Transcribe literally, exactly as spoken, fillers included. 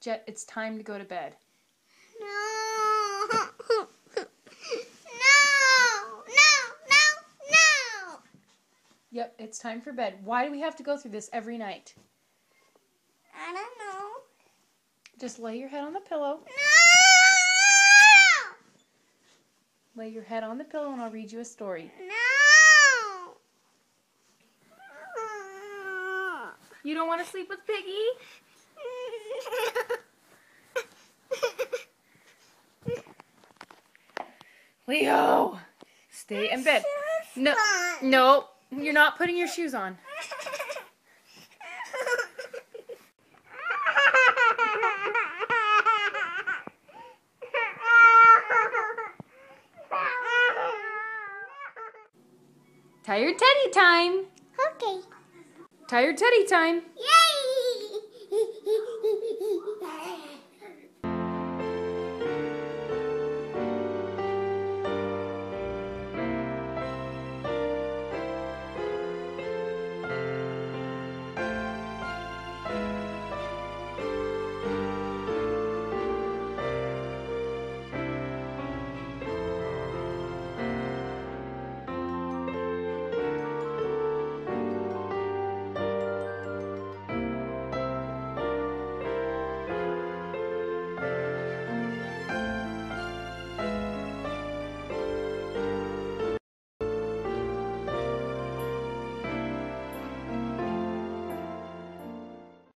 Jet, it's time to go to bed. No. No. No. No. No. Yep, it's time for bed. Why do we have to go through this every night? I don't know. Just lay your head on the pillow. No. Lay your head on the pillow and I'll read you a story. No. You don't want to sleep with Piggy? Leo, stay in bed. No, no, you're not putting your shoes on. Tired Teddy time. Okay. Tired Teddy time. Yay!